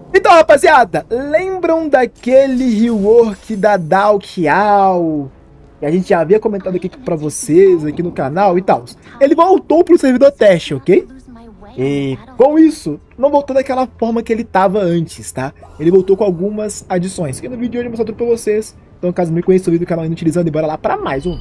Então, rapaziada, lembram daquele rework da Dalkial? Que a gente já havia comentado aqui pra vocês, aqui no canal e tal. Ele voltou pro servidor teste, ok? E com isso, não voltou daquela forma que ele tava antes, tá? Ele voltou com algumas adições. E no vídeo de hoje eu vou mostrar tudo pra vocês. Então, caso não me conheça o vídeo do canal Inutilizando, e bora lá pra mais um.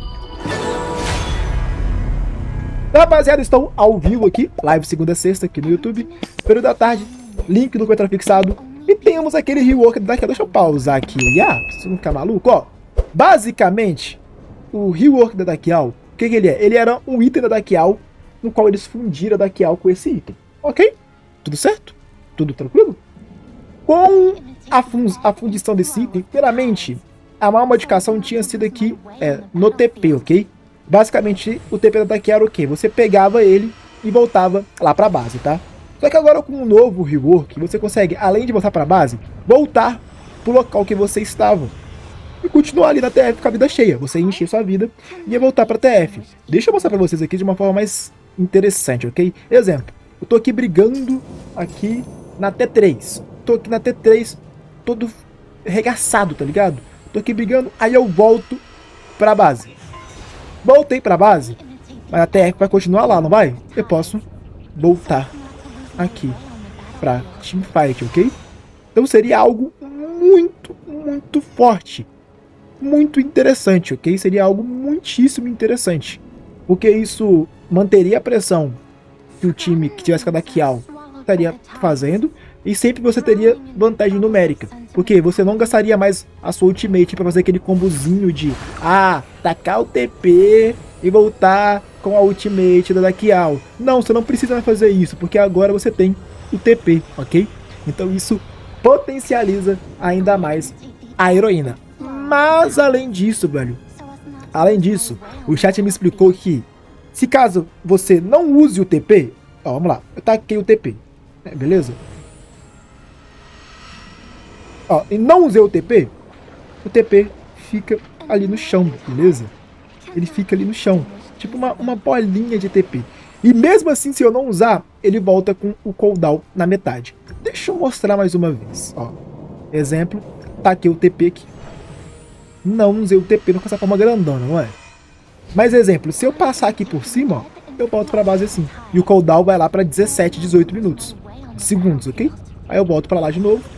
Então, rapaziada, estou ao vivo aqui, live segunda a sexta aqui no YouTube, período da tarde, link no comentário fixado. E temos aquele rework daquela. Deixa eu pausar aqui, pra não ficar maluco, ó. Basicamente, o rework da Dalkial, o que ele é? Ele era um item da Dalkial, no qual eles fundiram a Dalkial com esse item. Ok? Tudo certo? Tudo tranquilo? Com a fundição desse item, primeiramente, a maior modificação tinha sido aqui no TP, ok? Basicamente, o TP da Dalkial era o quê? Você pegava ele e voltava lá pra base, tá? Só que agora com um novo rework, você consegue, além de voltar pra base, voltar pro local que você estava. E continuar ali na TF com a vida cheia. Você encher sua vida e ia voltar pra TF. Deixa eu mostrar pra vocês aqui de uma forma mais interessante, ok? Exemplo, eu tô aqui brigando aqui na T3. Tô aqui na T3, todo regaçado, tá ligado? Tô aqui brigando, aí eu volto pra base. Voltei pra base, mas a TF vai continuar lá, não vai? Eu posso voltar aqui pra teamfight, ok? Então seria algo muito forte. Muito interessante, ok? Seria algo muitíssimo interessante. Porque isso manteria a pressão que o time que tivesse com a Dalkial estaria fazendo. E sempre você teria vantagem numérica. Porque você não gastaria mais a sua ultimate para fazer aquele combozinho de tacar o TP e voltar com a ultimate da Dalkial. Não, você não precisa mais fazer isso, porque agora você tem o TP, ok? Então isso potencializa ainda mais a heroína. Mas além disso, velho, o chat me explicou que se caso você não use o TP, ó, vamos lá, eu taquei o TP, beleza? Ó, e não usei o TP fica ali no chão, beleza? Ele fica ali no chão, tipo uma bolinha de TP. E mesmo assim, se eu não usar, ele volta com o cooldown na metade. Deixa eu mostrar mais uma vez, ó. Exemplo, taquei o TP aqui. Não usei o TP com essa forma grandona, não é? Mas exemplo, se eu passar aqui por cima, ó, eu volto pra base assim. E o cooldown vai lá pra 17, 18 minutos. Segundos, ok? Aí eu volto pra lá de novo.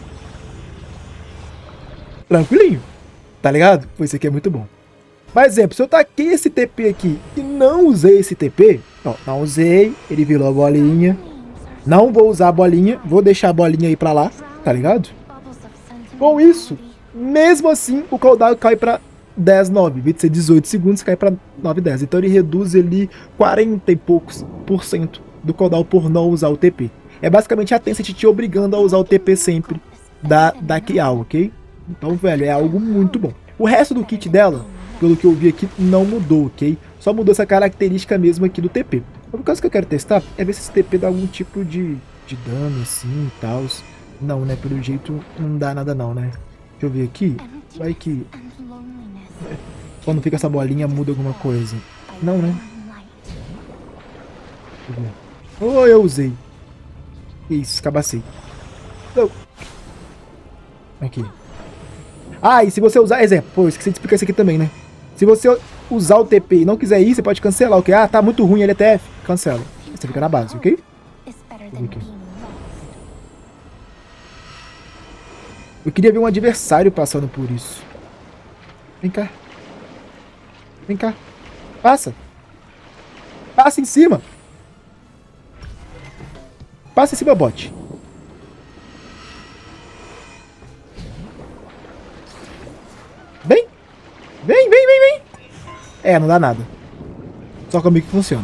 Tranquilinho. Tá ligado? Pois isso aqui é muito bom. Mas exemplo, se eu taquei esse TP aqui e não usei esse TP, ó, não usei, ele virou a bolinha. Não vou usar a bolinha, vou deixar a bolinha aí pra lá, tá ligado? Com isso, mesmo assim, o cooldown cai para 10, 9. Em vez de ser 18 segundos, cai para 9, 10. Então ele reduz ali 40 e poucos % do cooldown por não usar o TP. É basicamente a Tencent te obrigando a usar o TP sempre da Dalkial, ok? Então, velho, é algo muito bom. O resto do kit dela, pelo que eu vi aqui, não mudou, ok? Só mudou essa característica mesmo aqui do TP. Uma coisa que eu quero testar é ver se esse TP dá algum tipo de dano assim e tal. Não, né? Pelo jeito não dá nada não, né? Deixa eu ver aqui. Vai que quando fica essa bolinha muda alguma coisa. Não, né? Oh, eu usei. Isso, cabacei. Não. Aqui. E se você usar... Exemplo. Pô, eu esqueci de explicar isso aqui também, né? Se você usar o TP e não quiser ir, você pode cancelar, ok? Tá muito ruim ele TF. Cancela. Você fica na base, ok? Aqui. Eu queria ver um adversário passando por isso. Vem cá. Vem cá. Passa. Passa em cima. Passa em cima, bot. Vem. Vem. Não dá nada. Só comigo que funciona.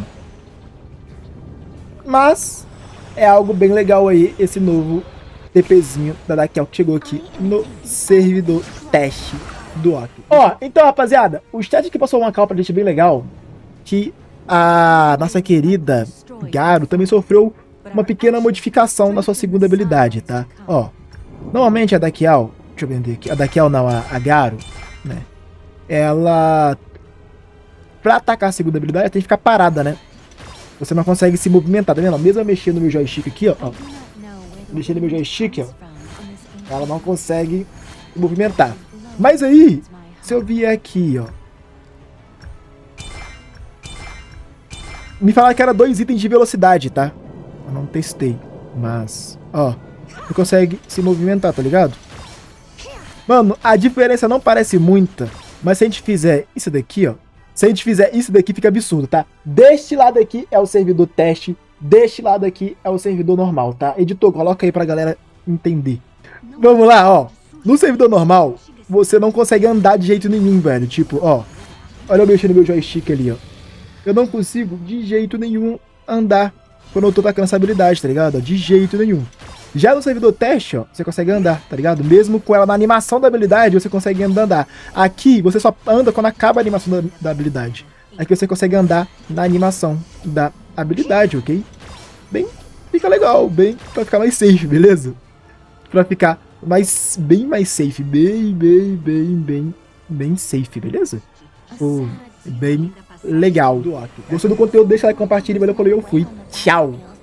Mas é algo bem legal aí, esse novo TPzinho da Dalkial que chegou aqui no servidor teste do Ock. Ó, então rapaziada, o chat aqui passou uma cal pra gente bem legal, que a nossa querida Garo também sofreu uma pequena modificação na sua segunda habilidade, tá? Ó, normalmente a Dalkial, deixa eu vender aqui, a Dalkial não, a Garo, né? Ela, pra atacar a segunda habilidade, ela tem que ficar parada, né? Você não consegue se movimentar, tá vendo? Mesmo eu mexendo no meu joystick aqui, ó. Mexendo no meu joystick, ó. Ela não consegue movimentar. Mas aí, se eu vier aqui, ó. Me falaram que era 2 itens de velocidade, tá? Eu não testei. Mas, ó. Você consegue se movimentar, tá ligado? Mano, a diferença não parece muita. Mas se a gente fizer isso daqui, ó. Se a gente fizer isso daqui, fica absurdo, tá? Deste lado aqui é o servidor teste. Deste lado aqui é o servidor normal, tá? Editor, coloca aí pra galera entender. Vamos lá, ó. No servidor normal, você não consegue andar de jeito nenhum, velho. Tipo, ó. Olha eu mexendo no meu joystick ali, ó. Eu não consigo de jeito nenhum andar quando eu tô tacando essa habilidade, tá ligado? De jeito nenhum. Já no servidor teste, ó, você consegue andar, tá ligado? Mesmo com ela na animação da habilidade, você consegue andar. Aqui, você só anda quando acaba a animação da habilidade. Aqui você consegue andar na animação da habilidade, ok? Bem, fica legal, bem, pra ficar mais safe, beleza? Pra ficar bem mais safe, bem safe, beleza? Pô, bem legal. Gostou do conteúdo? Deixa like, compartilha, valeu, falou, eu fui. Tchau!